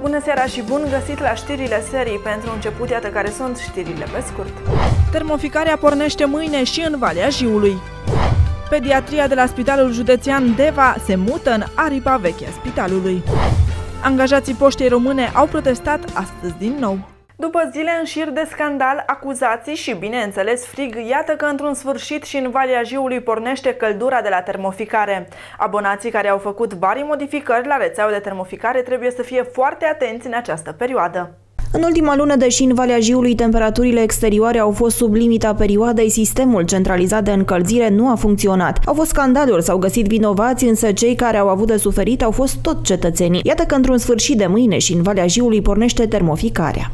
Bună seara și bun găsit la știrile serii. Pentru început, iată care sunt știrile pe scurt. Termoficarea pornește mâine și în Valea Jiului. Pediatria de la Spitalul Județean Deva se mută în aripa veche a spitalului. Angajații Poștei Române au protestat astăzi din nou. După zile în șir de scandal, acuzații și, bineînțeles, frig, iată că într-un sfârșit și în Valea Jiului pornește căldura de la termoficare. Abonații care au făcut vari modificări la rețeaua de termoficare trebuie să fie foarte atenți în această perioadă. În ultima lună, deși în Valea Jiului temperaturile exterioare au fost sub limita perioadei, sistemul centralizat de încălzire nu a funcționat. Au fost scandaluri, s-au găsit vinovați, însă cei care au avut de suferit au fost tot cetățenii. Iată că într-un sfârșit de mâine și în Valea Jiului pornește termoficarea.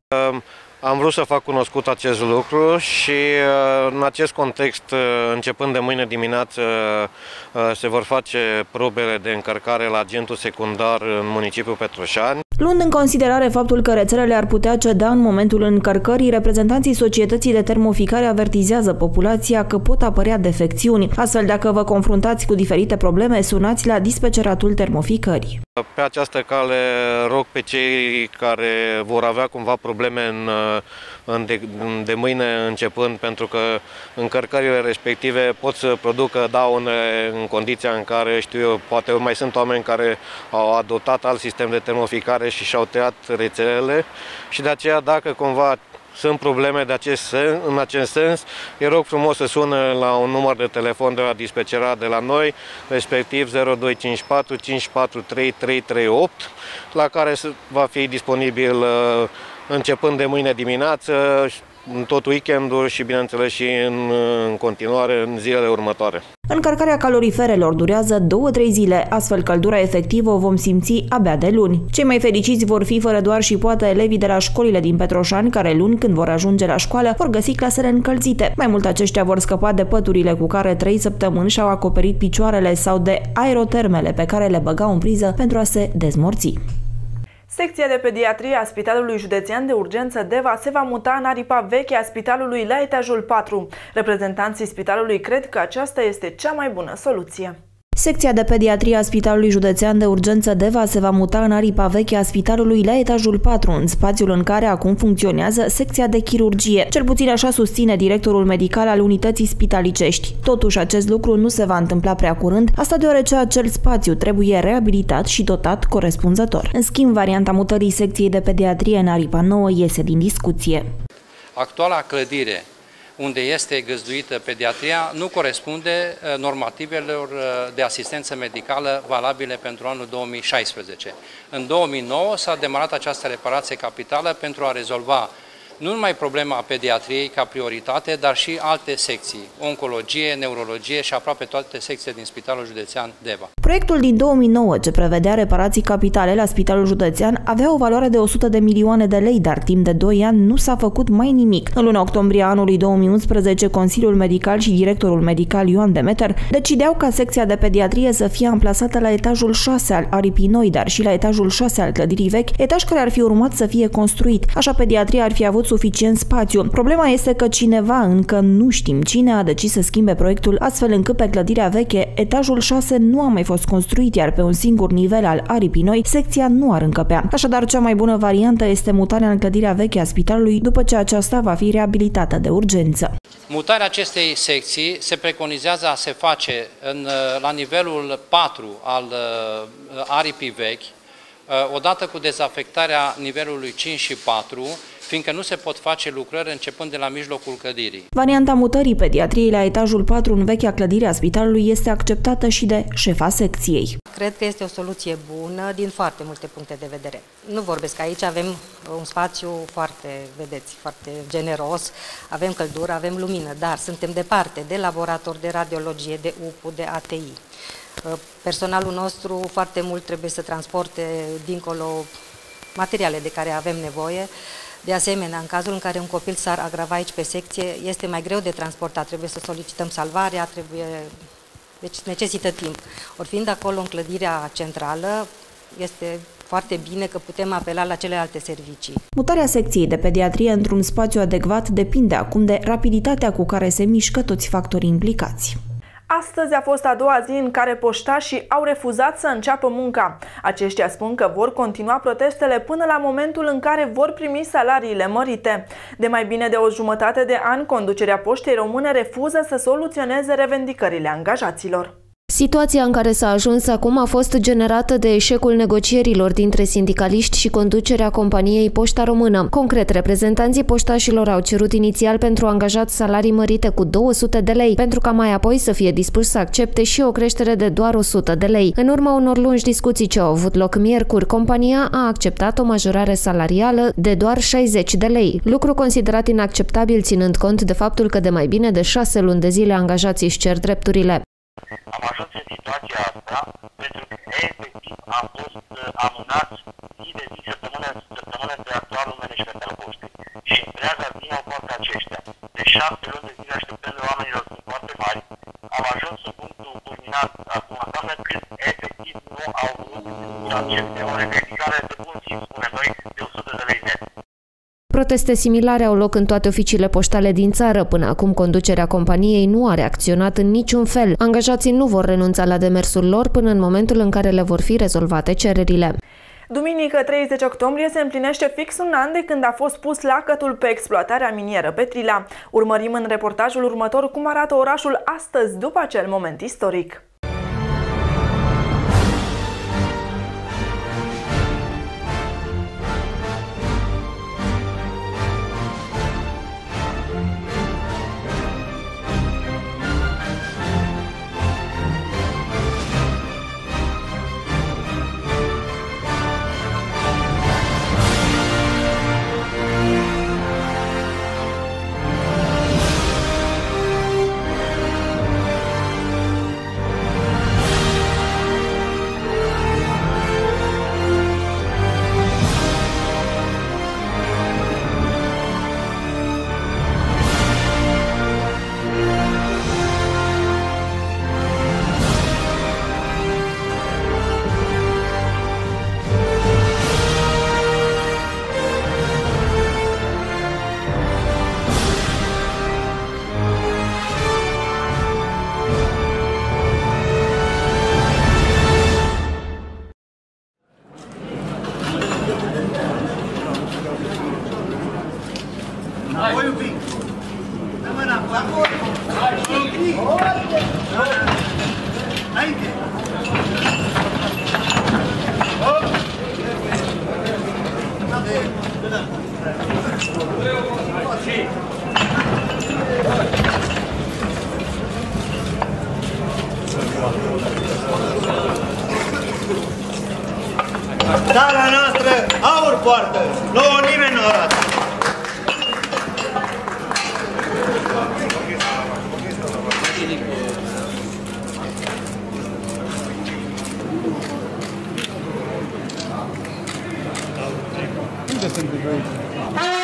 Am vrut să fac cunoscut acest lucru și în acest context, începând de mâine dimineață, se vor face probele de încărcare la agentul secundar în municipiul Petroșani. Luând în considerare faptul că rețelele ar putea ceda în momentul încărcării, reprezentanții societății de termoficare avertizează populația că pot apărea defecțiuni. Astfel, dacă vă confruntați cu diferite probleme, sunați la dispeceratul termoficării. Pe această cale rog pe cei care vor avea cumva probleme de mâine începând, pentru că încărcările respective pot să producă daune în condiția în care, știu eu, poate mai sunt oameni care au adoptat alt sistem de termoficare și și-au tăiat rețelele și de aceea, dacă cumva sunt probleme în acest sens, îi rog frumos să sună la un număr de telefon de la dispecerat de la noi, respectiv 0254 543 338, la care va fi disponibil începând de mâine dimineață, în tot weekendul și, bineînțeles, și în continuare în zilele următoare. Încărcarea caloriferelor durează 2-3 zile, astfel căldura efectivă o vom simți abia de luni. Cei mai fericiți vor fi fără doar și poate elevii de la școlile din Petroșani, care luni, când vor ajunge la școală, vor găsi clasele încălzite. Mai mult, aceștia vor scăpa de păturile cu care 3 săptămâni și-au acoperit picioarele sau de aerotermele pe care le băgau în priză pentru a se dezmorți. Secția de pediatrie a Spitalului Județean de Urgență Deva se va muta în aripa veche a spitalului la etajul 4. Reprezentanții spitalului cred că aceasta este cea mai bună soluție. Secția de pediatrie a Spitalului Județean de Urgență Deva se va muta în aripa veche a spitalului la etajul 4, în spațiul în care acum funcționează secția de chirurgie. Cel puțin așa susține directorul medical al unității spitalicești. Totuși, acest lucru nu se va întâmpla prea curând, asta deoarece acel spațiu trebuie reabilitat și dotat corespunzător. În schimb, varianta mutării secției de pediatrie în aripa nouă iese din discuție. Actuala clădire unde este găzduită pediatria, nu corespunde normativelor de asistență medicală valabile pentru anul 2016. În 2009 s-a demarat această reparație capitală pentru a rezolva nu numai problema pediatriei ca prioritate, dar și alte secții, oncologie, neurologie și aproape toate secțiile din Spitalul Județean Deva. Proiectul din 2009, ce prevedea reparații capitale la Spitalul Județean, avea o valoare de 100 de milioane de lei, dar timp de 2 ani nu s-a făcut mai nimic. În luna octombrie anului 2011, Consiliul Medical și directorul medical Ioan Demeter decideau ca secția de pediatrie să fie amplasată la etajul 6 al aripii noi, dar și la etajul 6 al clădirii vechi, etaj care ar fi urmat să fie construit. Așa, pediatria ar fi avut suficient spațiu. Problema este că cineva, încă nu știm cine, a decis să schimbe proiectul astfel încât pe clădirea veche etajul 6 nu a mai fost construit, iar pe un singur nivel al aripii noi secția nu ar încăpea. Așadar, cea mai bună variantă este mutarea în clădirea veche a spitalului după ce aceasta va fi reabilitată de urgență. Mutarea acestei secții se preconizează a se face la nivelul 4 al aripii vechi, odată cu dezafectarea nivelului 5 și 4, fiindcă nu se pot face lucrări începând de la mijlocul clădirii. Varianta mutării pediatriei la etajul 4 în vechea clădire a spitalului este acceptată și de șefa secției. Cred că este o soluție bună din foarte multe puncte de vedere. Nu vorbesc aici, avem un spațiu foarte, vedeți, foarte generos, avem căldură, avem lumină, dar suntem departe de laborator de radiologie, de UPU, de ATI. Personalul nostru foarte mult trebuie să transporte dincolo materiale de care avem nevoie. De asemenea, în cazul în care un copil s-ar agrava aici pe secție, este mai greu de transportat, trebuie să solicităm salvarea, deci necesită timp. Ori fiind acolo în clădirea centrală, este foarte bine că putem apela la celelalte servicii. Mutarea secției de pediatrie într-un spațiu adecvat depinde acum de rapiditatea cu care se mișcă toți factorii implicați. Astăzi a fost a doua zi în care poștașii au refuzat să înceapă munca. Aceștia spun că vor continua protestele până la momentul în care vor primi salariile mărite. De mai bine de o jumătate de an, conducerea Poștei Române refuză să soluționeze revendicările angajaților. Situația în care s-a ajuns acum a fost generată de eșecul negocierilor dintre sindicaliști și conducerea companiei Poșta Română. Concret, reprezentanții poștașilor au cerut inițial pentru angajați salarii mărite cu 200 de lei, pentru ca mai apoi să fie dispuși să accepte și o creștere de doar 100 de lei. În urma unor lungi discuții ce au avut loc miercuri, compania a acceptat o majorare salarială de doar 60 de lei, lucru considerat inacceptabil ținând cont de faptul că de mai bine de 6 luni de zile angajații își cer drepturile. Am ajuns în situația asta pentru că efectiv am fost amânat zi de zi, săptămână de actualul management al poștei. Și întreaga zi au fost aceștia. De 7 luni de zile așteptările oamenilor sunt foarte mari. Am ajuns în punctul culminat acum toamnă când efectiv nu au vrut să accepte o revendicare de bun simț, spunem noi, de 100 de lei net. Proteste similare au loc în toate oficiile poștale din țară. Până acum, conducerea companiei nu a reacționat în niciun fel. Angajații nu vor renunța la demersul lor până în momentul în care le vor fi rezolvate cererile. Duminică 30 octombrie se împlinește fix un an de când a fost pus lacătul pe exploatarea minieră Petrila. Urmărim în reportajul următor cum arată orașul astăzi după acel moment istoric. Țara noastră aur poartă, nouă nimeni nu arată. Unde sunt voi?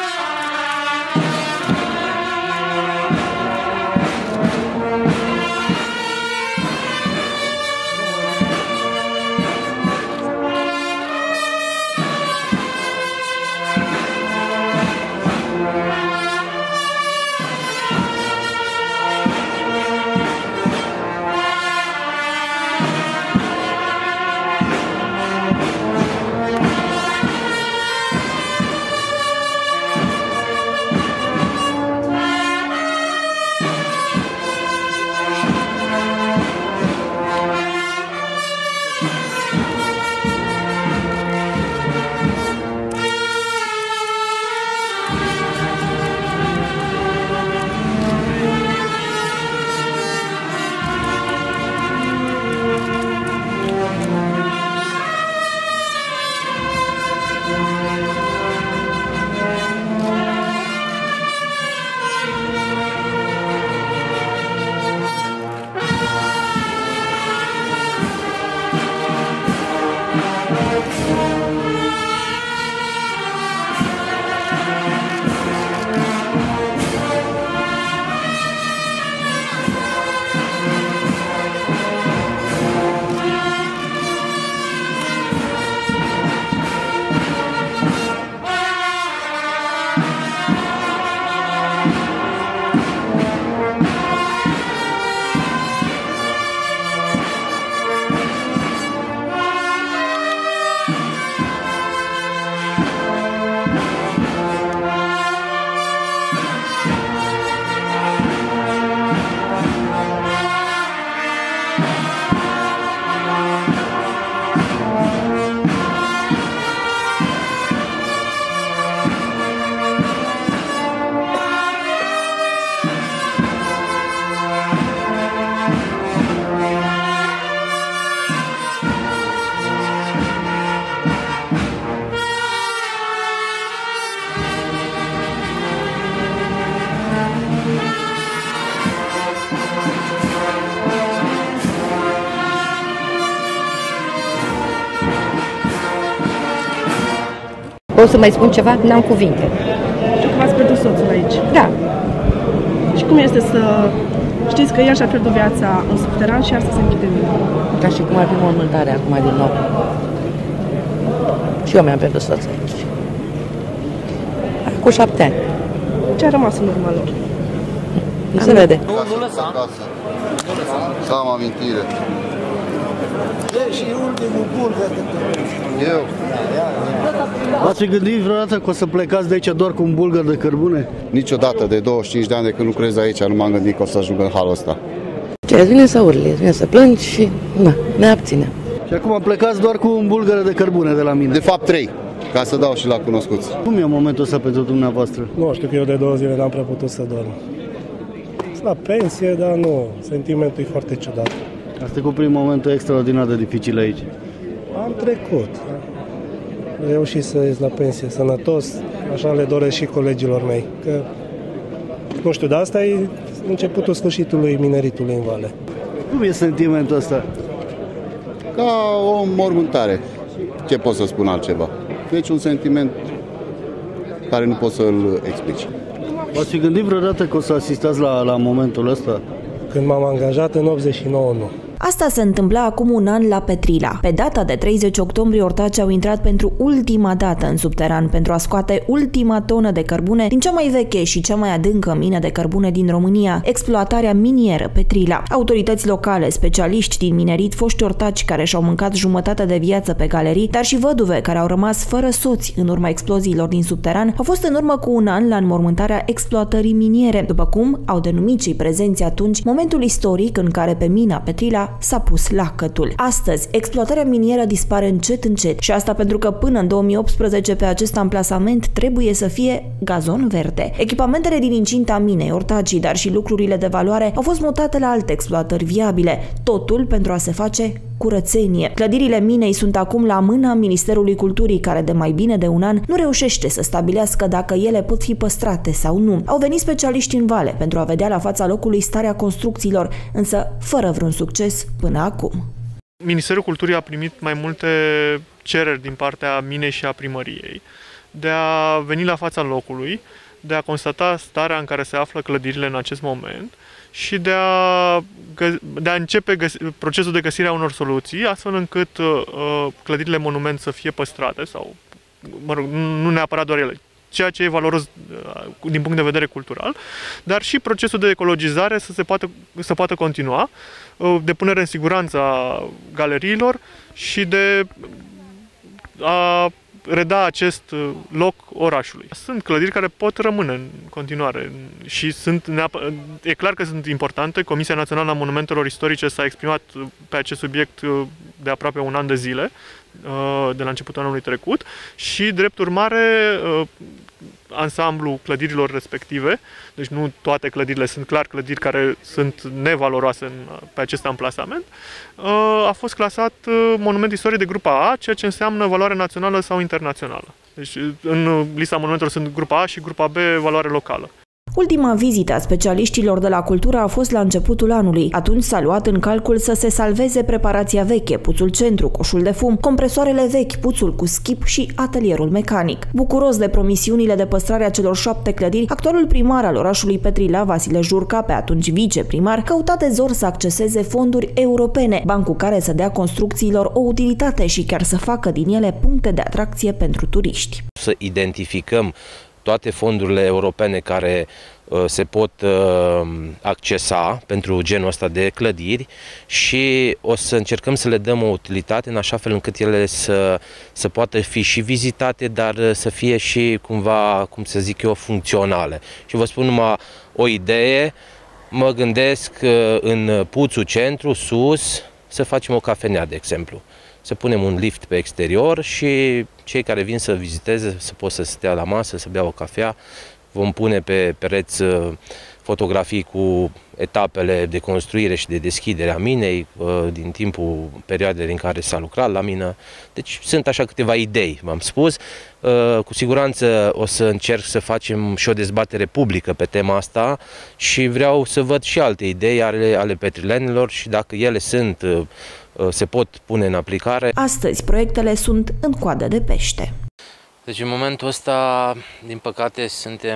Pot să mai spun ceva? N-am cuvinte. Știu că v-ați pierdut soțul aici. Da. Și cum este să știți că el și-a pierdut viața în subteran și astăzi se închide mintea? Ca și cum ar fi mormântarea acum din nou. Și eu mi-am pierdut soțul aici. Cu 7 ani. Ce a rămas în urma lor? Nu se vede. Nu lăsa. Să am amintire. Și ultimul bulgăr. Eu. V-ați fi gândit vreodată că o să plecați de aici doar cu un bulgăr de cărbune? Niciodată, de 25 de ani de când lucrez aici, nu m-am gândit că o să ajung în halul ăsta. Ce, îți vine să urli, îți vine să plângi și ne abținem. Și acum plecați doar cu un bulgăr de cărbune de la mine? De fapt 3, ca să dau și la cunoscuți. Cum e momentul ăsta pentru dumneavoastră? Nu știu, că eu de 2 zile n-am prea putut să dorm. Sunt la pensie, dar nu, sentimentul e foarte ciudat. Ați trecut prin momentul extraordinar de dificil aici. Am trecut. Am reușit să ies la pensie sănătos, așa le doresc și colegilor mei. Că, nu știu, dar asta e începutul sfârșitului mineritului în Vale. Cum e sentimentul ăsta? Ca o mormântare. Ce pot să spun altceva? Deci un sentiment care nu poți să-l explici. V-ați fi gândit vreodată că o să asistați la momentul ăsta? Când m-am angajat în 89, nu. Asta se întâmpla acum un an la Petrila. Pe data de 30 octombrie, ortacii au intrat pentru ultima dată în subteran pentru a scoate ultima tonă de cărbune din cea mai veche și cea mai adâncă mină de cărbune din România, exploatarea minieră Petrila. Autorități locale, specialiști din minerit, foști ortaci care și-au mâncat jumătate de viață pe galerii, dar și văduve care au rămas fără soți în urma exploziilor din subteran, au fost în urmă cu un an la înmormântarea exploatării miniere, după cum au denumit cei prezenți atunci momentul istoric în care pe mina Petrila s-a pus lacătul. Astăzi, exploatarea minieră dispare încet încet și asta pentru că până în 2018 pe acest amplasament trebuie să fie gazon verde. Echipamentele din incinta minei, ortacii, dar și lucrurile de valoare au fost mutate la alte exploatări viabile, totul pentru a se face curățenie. Clădirile minei sunt acum la mâna Ministerului Culturii, care de mai bine de un an nu reușește să stabilească dacă ele pot fi păstrate sau nu. Au venit specialiști în Vale pentru a vedea la fața locului starea construcțiilor, însă fără vreun succes până acum. Ministerul Culturii a primit mai multe cereri din partea minei și a primăriei de a veni la fața locului, de a constata starea în care se află clădirile în acest moment și de a începe procesul de găsire a unor soluții, astfel încât clădirile monument să fie păstrate sau, mă rog, nu neapărat doar ele, ceea ce e valoros din punct de vedere cultural, dar și procesul de ecologizare să poată continua, de punere în siguranță a galeriilor și de a reda acest loc orașului. Sunt clădiri care pot rămâne în continuare și e clar că sunt importante. Comisia Națională a Monumentelor Istorice s-a exprimat pe acest subiect de aproape un an de zile, de la începutul anului trecut, și drept urmare ansamblu clădirilor respective, deci nu toate clădirile, sunt clar clădiri care sunt nevaloroase pe acest amplasament, a fost clasat monument istoric de grupa A, ceea ce înseamnă valoare națională sau internațională. Deci în lista monumentelor sunt grupa A și grupa B, valoare locală. Ultima vizită a specialiștilor de la cultură a fost la începutul anului. Atunci s-a luat în calcul să se salveze preparația veche, puțul centru, coșul de fum, compresoarele vechi, puțul cu schip și atelierul mecanic. Bucuros de promisiunile de păstrare a celor 7 clădiri, actualul primar al orașului Petrila, Vasile Jurca, pe atunci viceprimar, căuta de zor să acceseze fonduri europene, bani cu care să dea construcțiilor o utilitate și chiar să facă din ele puncte de atracție pentru turiști. Să identificăm toate fondurile europene care se pot accesa pentru genul ăsta de clădiri și o să încercăm să le dăm o utilitate în așa fel încât ele să poată fi și vizitate, dar să fie și cumva, cum să zic eu, funcționale. Și vă spun numai o idee, mă gândesc în puțul centru, sus, să facem o cafenea, de exemplu. Să punem un lift pe exterior și cei care vin să viziteze să poată să stea la masă, să bea o cafea. Vom pune pe pereți fotografii cu etapele de construire și de deschidere a minei din timpul perioadei în care s-a lucrat la mină. Deci sunt așa câteva idei, v-am spus. Cu siguranță o să încerc să facem și o dezbatere publică pe tema asta și vreau să văd și alte idei ale petrilenilor și dacă ele se pot pune în aplicare. Astăzi, proiectele sunt în coadă de pește. Deci în momentul ăsta, din păcate, suntem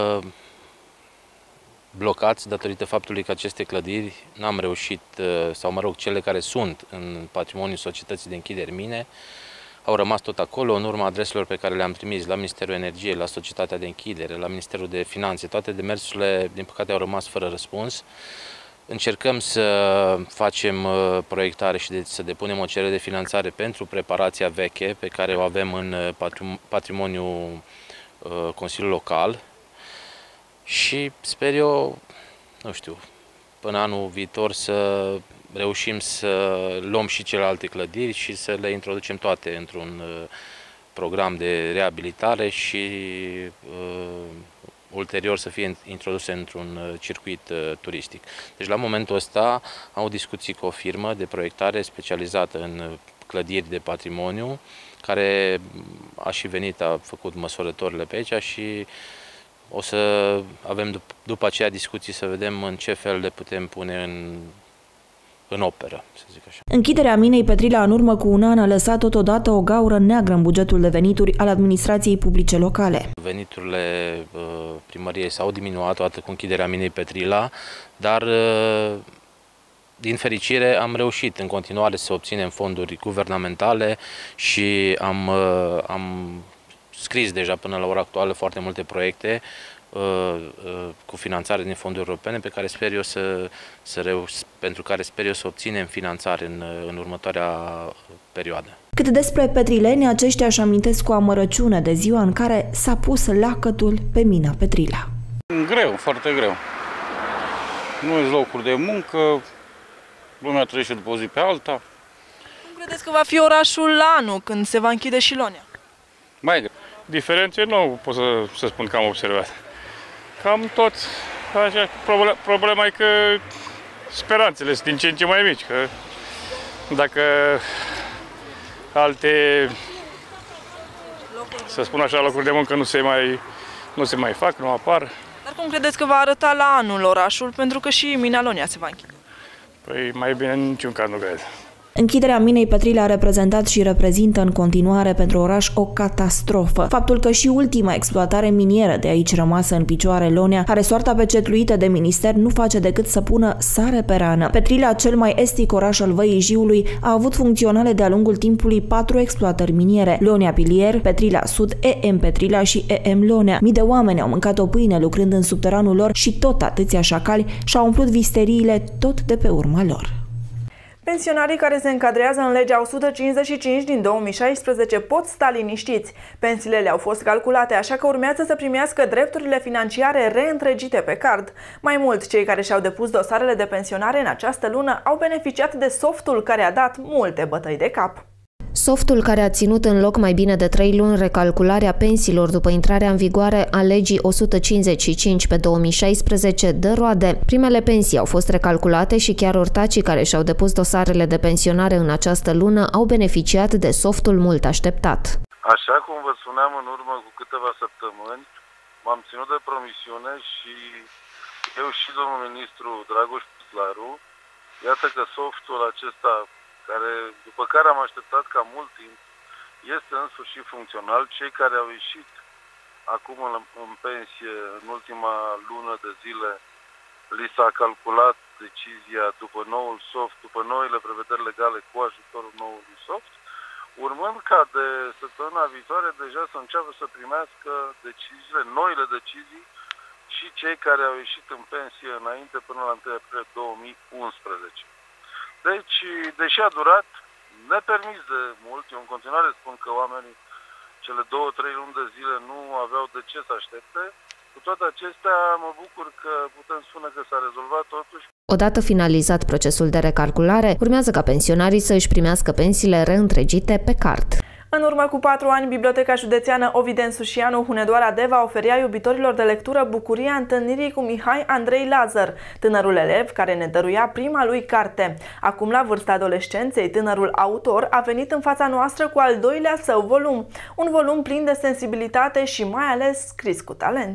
blocați datorită faptului că aceste clădiri n-am reușit, sau mă rog, cele care sunt în patrimoniul societății de închideri mine, au rămas tot acolo, în urma adreselor pe care le-am trimis la Ministerul Energiei, la Societatea de Închidere, la Ministerul de Finanțe. Toate demersurile, din păcate, au rămas fără răspuns. Încercăm să facem proiectare și să depunem o cerere de finanțare pentru preparația veche pe care o avem în patrimoniul Consiliului Local și sper eu, nu știu, până anul viitor să reușim să luăm și celelalte clădiri și să le introducem toate într-un program de reabilitare și ulterior să fie introduse într-un circuit turistic. Deci la momentul ăsta am o discuție cu o firmă de proiectare specializată în clădiri de patrimoniu, care a și venit, a făcut măsurătorile pe aici și o să avem după aceea discuții să vedem în ce fel le putem pune în operă, să zic așa. Închiderea minei Petrila în urmă cu un an a lăsat totodată o gaură neagră în bugetul de venituri al administrației publice locale. Veniturile primăriei s-au diminuat odată cu închiderea minei Petrila, dar din fericire am reușit în continuare să obținem fonduri guvernamentale și am scris deja până la ora actuală foarte multe proiecte cu finanțare din fonduri europene pe care sper eu pentru care sper eu să obținem finanțare în următoarea perioadă. Cât despre petrileni, aceștia își amintesc cu amărăciune de ziua în care s-a pus lacătul pe mina Petrila. Greu, foarte greu. Nu sunt locuri de muncă, lumea trăiește după o zi pe alta. Cum credeți că va fi orașul la anul, când se va închide și Lonia? Mai greu. Diferențe nu pot să spun că am observat. Cam tot așa. Problema e că speranțele sunt din ce în ce mai mici, că dacă alte, să spun așa, locuri de muncă nu se mai fac, nu apar. Dar cum credeți că va arăta la anul orașul, pentru că și mina Lonia se va închide? Păi mai bine în niciun caz nu cred. Închiderea minei Petrila a reprezentat și reprezintă în continuare pentru oraș o catastrofă. Faptul că și ultima exploatare minieră de aici rămasă în picioare, Lonia, are soarta pecetluită de minister, nu face decât să pună sare pe rană. Petrila, cel mai estic oraș al Văii Jiului, a avut funcționale de-a lungul timpului 4 exploatări miniere: Lonia Pilier, Petrila Sud, EM Petrila și EM Lonia. Mii de oameni au mâncat o pâine lucrând în subteranul lor și tot atâția șacali și-au umplut visteriile tot de pe urma lor. Pensionarii care se încadrează în legea 155 din 2016 pot sta liniștiți. Pensiile le-au fost calculate, așa că urmează să primească drepturile financiare reîntregite pe card. Mai mult, cei care și-au depus dosarele de pensionare în această lună au beneficiat de softul care a dat multe bătăi de cap. Softul care a ținut în loc mai bine de 3 luni recalcularea pensiilor după intrarea în vigoare a legii 155 pe 2016 dă roade. Primele pensii au fost recalculate și chiar ortacii care și-au depus dosarele de pensionare în această lună au beneficiat de softul mult așteptat. Așa cum vă spuneam în urmă cu câteva săptămâni, m-am ținut de promisiune și eu și domnul ministru Dragoș Păslaru, iată că softul acesta, după care am așteptat ca mult timp, este în sfârșit funcțional. Cei care au ieșit acum în pensie în ultima lună de zile, li s-a calculat decizia după noul soft, după noile prevederi legale cu ajutorul noului soft, urmând ca de săptămâna viitoare deja să înceapă să primească deciziile, noile decizii, și cei care au ieșit în pensie înainte până la 1 aprilie 2011. Deci, deși a durat nepermis de mult, eu în continuare spun că oamenii cele 2-3 luni de zile nu aveau de ce să aștepte, cu toate acestea mă bucur că putem spune că s-a rezolvat totuși. Odată finalizat procesul de recalculare, urmează ca pensionarii să își primească pensiile reîntregite pe card. În urmă cu 4 ani, Biblioteca Județeană Ovidiu Sușianu Hunedoara Deva oferea iubitorilor de lectură bucuria întâlnirii cu Mihai Andrei Lazar, tânărul elev care ne dăruia prima lui carte. Acum, la vârsta adolescenței, tânărul autor a venit în fața noastră cu al doilea său volum, un volum plin de sensibilitate și mai ales scris cu talent.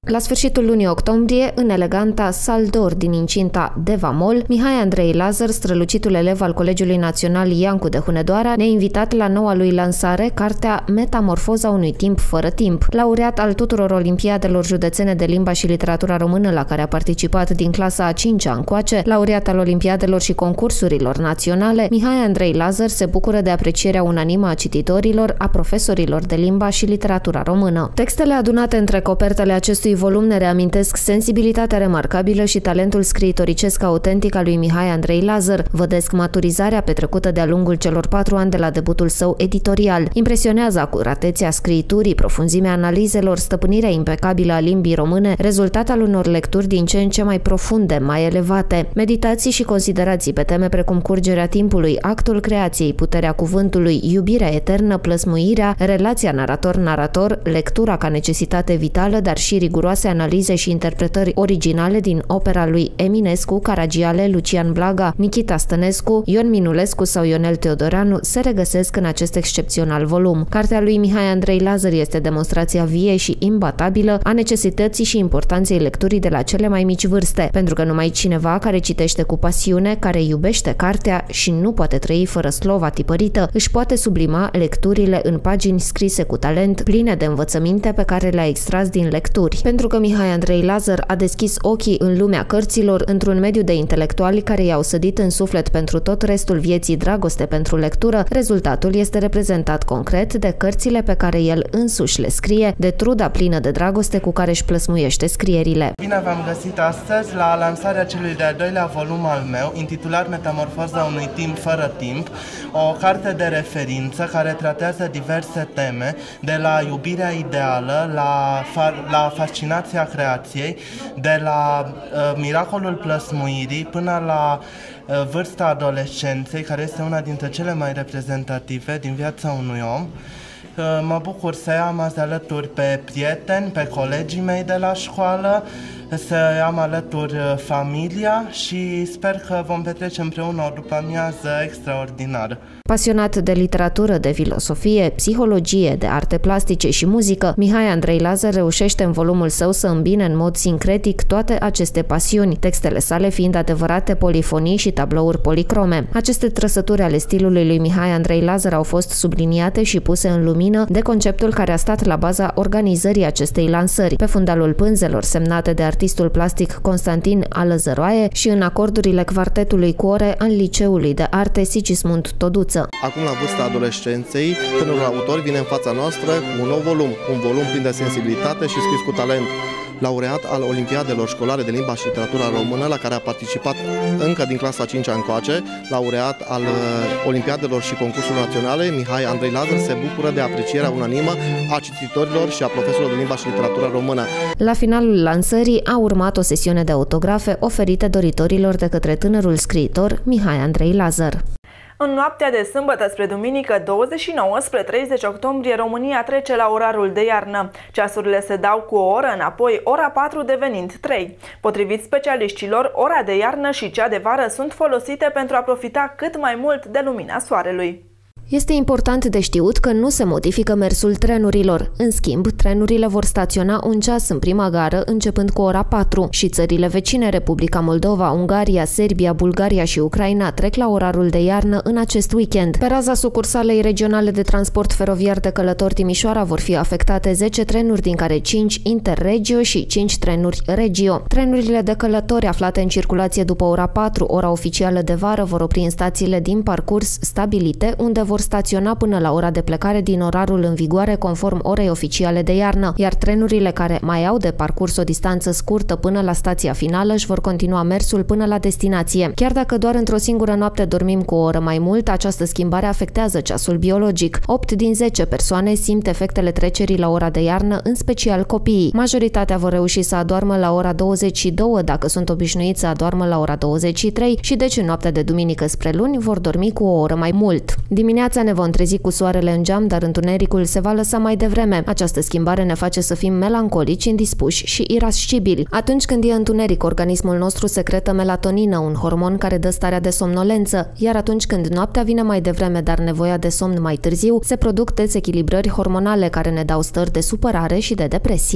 La sfârșitul lunii octombrie, în eleganta Saldor din incinta Deva Mall, Mihai Andrei Lazar, strălucitul elev al Colegiului Național Iancu de Hunedoara, ne-a invitat la noua lui lansare, cartea Metamorfoza unui timp fără timp. Laureat al tuturor olimpiadelor județene de limba și literatura română la care a participat din clasa a 5-a încoace, laureat al olimpiadelor și concursurilor naționale, Mihai Andrei Lazar se bucură de aprecierea unanimă a cititorilor, a profesorilor de limba și literatura română. Textele adunate între copertele acestui volum ne reamintesc sensibilitatea remarcabilă și talentul scriitoricesc autentic al lui Mihai Andrei Lazar. Vădesc maturizarea petrecută de-a lungul celor 4 ani de la debutul său editorial. Impresionează acuratețea scriiturii, profunzimea analizelor, stăpânirea impecabilă a limbii române, rezultat al unor lecturi din ce în ce mai profunde, mai elevate. Meditații și considerații pe teme precum curgerea timpului, actul creației, puterea cuvântului, iubirea eternă, plăsmuirea, relația narator-narator, lectura ca necesitate vitală, dar și riguroase analize și interpretări originale din opera lui Eminescu, Caragiale, Lucian Blaga, Nichita Stănescu, Ion Minulescu sau Ionel Teodoreanu se regăsesc în acest excepțional volum. Cartea lui Mihai Andrei Lazar este demonstrația vie și imbatabilă a necesității și importanței lecturii de la cele mai mici vârste, pentru că numai cineva care citește cu pasiune, care iubește cartea și nu poate trăi fără slova tipărită, își poate sublima lecturile în pagini scrise cu talent, pline de învățăminte pe care le-a extras din lecturi. Pentru că Mihai Andrei Lazar a deschis ochii în lumea cărților, într-un mediu de intelectuali care i-au sădit în suflet pentru tot restul vieții dragoste pentru lectură, rezultatul este reprezentat concret de cărțile pe care el însuși le scrie, de truda plină de dragoste cu care își plăsmuiește scrierile. Bine v-am găsit astăzi la lansarea celui de-al doilea volum al meu, intitulat Metamorfoza unui timp fără timp, o carte de referință care tratează diverse teme, de la iubirea ideală, la fascinația creației, de la miracolul plăsmuirii până la vârsta adolescenței, care este una dintre cele mai reprezentative din viața unui om. Mă bucur să am azi alături pe prieteni, pe colegii mei de la școală, să am alături familia și sper că vom petrece împreună o după-amiază extraordinară. Pasionat de literatură, de filosofie, psihologie, de arte plastice și muzică, Mihai Andrei Lazar reușește în volumul său să îmbine în mod sincretic toate aceste pasiuni, textele sale fiind adevărate polifonii și tablouri policrome. Aceste trăsături ale stilului lui Mihai Andrei Lazar au fost subliniate și puse în lumină de conceptul care a stat la baza organizării acestei lansări, pe fundalul pânzelor semnate de artistul plastic Constantin Alăzăroaie și în acordurile quartetului Cuore al Liceului de Arte Sigismund Toduță. Acum, la vârsta adolescenței, tânărul autor vine în fața noastră cu un nou volum, un volum plin de sensibilitate și scris cu talent. Laureat al Olimpiadelor Școlare de Limba și Literatura Română, la care a participat încă din clasa 5-a încoace, laureat al Olimpiadelor și Concursurilor Naționale, Mihai Andrei Lazar se bucură de aprecierea unanimă a cititorilor și a profesorilor de Limba și Literatura Română. La finalul lansării a urmat o sesiune de autografe oferite doritorilor de către tânărul scriitor Mihai Andrei Lazar. În noaptea de sâmbătă spre duminică 29 spre 30 octombrie, România trece la orarul de iarnă. Ceasurile se dau cu o oră înapoi, ora 4 devenind 3. Potrivit specialiștilor, ora de iarnă și cea de vară sunt folosite pentru a profita cât mai mult de lumina soarelui. Este important de știut că nu se modifică mersul trenurilor. În schimb, trenurile vor staționa un ceas în prima gară, începând cu ora 4, și țările vecine, Republica Moldova, Ungaria, Serbia, Bulgaria și Ucraina, trec la orarul de iarnă în acest weekend. Pe raza sucursalei regionale de transport feroviar de călători Timișoara vor fi afectate 10 trenuri, din care 5 interregio și 5 trenuri regio. Trenurile de călători aflate în circulație după ora 4, ora oficială de vară, vor opri în stațiile din parcurs stabilite, unde vor staționa până la ora de plecare din orarul în vigoare conform orei oficiale de iarnă, iar trenurile care mai au de parcurs o distanță scurtă până la stația finală își vor continua mersul până la destinație. Chiar dacă doar într-o singură noapte dormim cu o oră mai mult, această schimbare afectează ceasul biologic. 8 din 10 persoane simt efectele trecerii la ora de iarnă, în special copiii. Majoritatea vor reuși să adoarmă la ora 22 dacă sunt obișnuiți să adoarmă la ora 23 și deci în noaptea de duminică spre luni vor dormi cu o oră mai mult. Dimineața ne vom trezi cu soarele în geam, dar întunericul se va lăsa mai devreme. Această schimbare ne face să fim melancolici, indispuși și irascibili. Atunci când e întuneric, organismul nostru secretă melatonină, un hormon care dă starea de somnolență, iar atunci când noaptea vine mai devreme, dar nevoia de somn mai târziu, se produc dezechilibrări hormonale care ne dau stări de supărare și de depresie.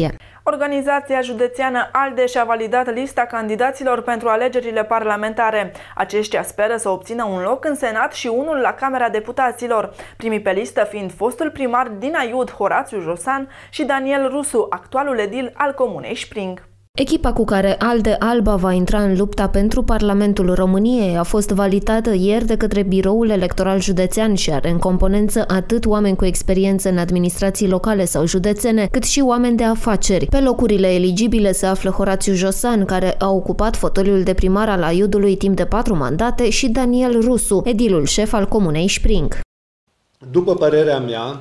Organizația județeană ALDE și-a validat lista candidaților pentru alegerile parlamentare. Aceștia speră să obțină un loc în Senat și unul la Camera Deputaților, primii pe listă fiind fostul primar din Aiud, Horațiu Josan, și Daniel Rusu, actualul edil al Comunei Șpring. Echipa cu care ALDE Alba va intra în lupta pentru Parlamentul României a fost validată ieri de către Biroul Electoral Județean și are în componență atât oameni cu experiență în administrații locale sau județene, cât și oameni de afaceri. Pe locurile eligibile se află Horațiu Josan, care a ocupat fotoliul de primar al Aiudului timp de 4 mandate, și Daniel Rusu, edilul șef al Comunei Șpring. După părerea mea,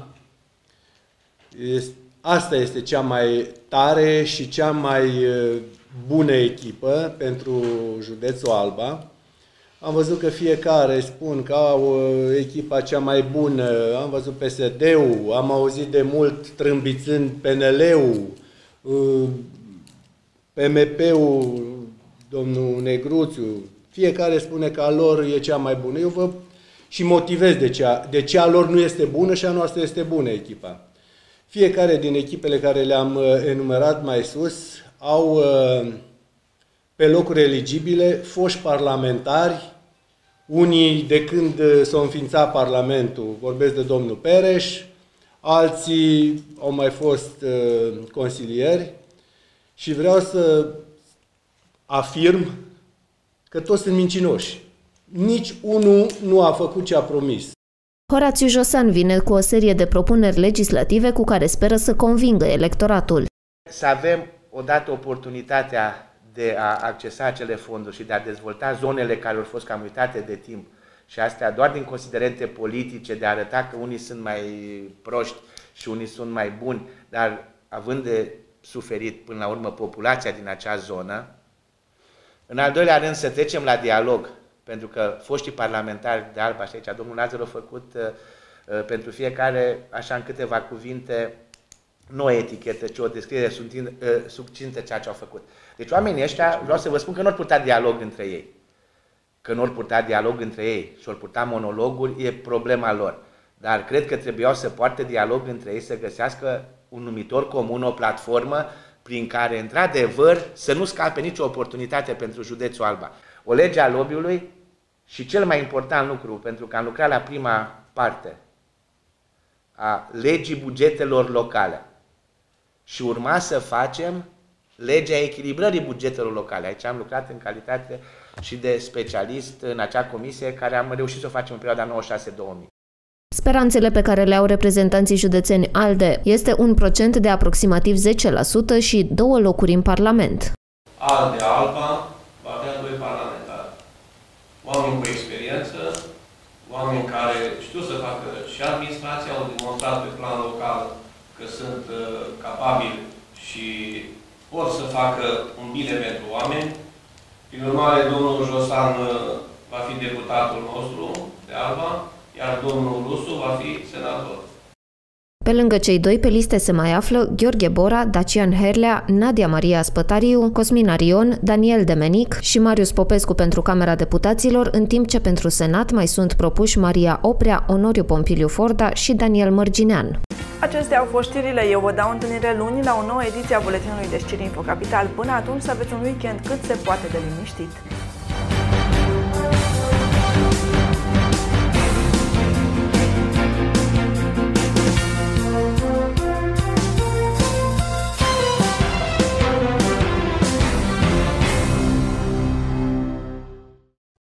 asta este cea mai tare și cea mai bună echipă pentru județul Alba. Am văzut că fiecare spun că au echipa cea mai bună, am văzut PSD-ul, am auzit de mult trâmbițând PNL-ul, PMP-ul, domnul Negruțiu. Fiecare spune că a lor e cea mai bună. Eu vă și motivez de ce a lor nu este bună și a noastră este bună echipa. Fiecare din echipele care le-am enumerat mai sus au pe locuri eligibile foști parlamentari, unii de când s-a înființat Parlamentul, vorbesc de domnul Pereș, alții au mai fost consilieri și vreau să afirm că toți sunt mincinoși. Nici unul nu a făcut ce a promis. Horațiu Josan vine cu o serie de propuneri legislative cu care speră să convingă electoratul. Să avem odată oportunitatea de a accesa acele fonduri și de a dezvolta zonele care au fost cam uitate de timp, și astea doar din considerente politice, de a arăta că unii sunt mai proști și unii sunt mai buni, dar având de suferit până la urmă populația din acea zonă. În al doilea rând, să trecem la dialog, pentru că foștii parlamentari de Alba, și aici domnul Lazar a făcut pentru fiecare, așa în câteva cuvinte, nu o etichetă, ci o descriere succintă ceea ce au făcut. Deci oamenii ăștia, vreau să vă spun că nu ori purta dialog între ei. Că nu ori purta dialog între ei și ori purta monologuri, e problema lor. Dar cred că trebuiau să poarte dialog între ei, să găsească un numitor comun, o platformă prin care, într-adevăr, să nu scape nicio oportunitate pentru județul Alba. O lege a lobby-ului și cel mai important lucru, pentru că am lucrat la prima parte a legii bugetelor locale și urma să facem legea echilibrării bugetelor locale. Aici am lucrat în calitate și de specialist în acea comisie, care am reușit să o facem în perioada 96-2000. Speranțele pe care le au reprezentanții județeni ALDE este un procent de aproximativ 10% și 2 locuri în Parlament. ALDE Alba va avea 2 parlamentari. Oameni cu experiență, oameni care știu să facă și administrația, au demonstrat pe plan local că sunt capabili și pot să facă un bine pentru oameni. Prin urmare, domnul Josan va fi deputatul nostru de Alba, iar domnul Rusu va fi senator. Pe lângă cei 2 pe liste se mai află Gheorghe Bora, Dacian Herlea, Nadia Maria Spătariu, Cosmin Arion, Daniel Demenic și Marius Popescu pentru Camera Deputaților, în timp ce pentru Senat mai sunt propuși Maria Oprea, Onoriu Pompiliu Forda și Daniel Mărginean. Acestea au fost știrile. Eu vă dau întâlnire luni la o nouă ediție a buletinului de știri Info Capital. Până atunci să aveți un weekend cât se poate de liniștit.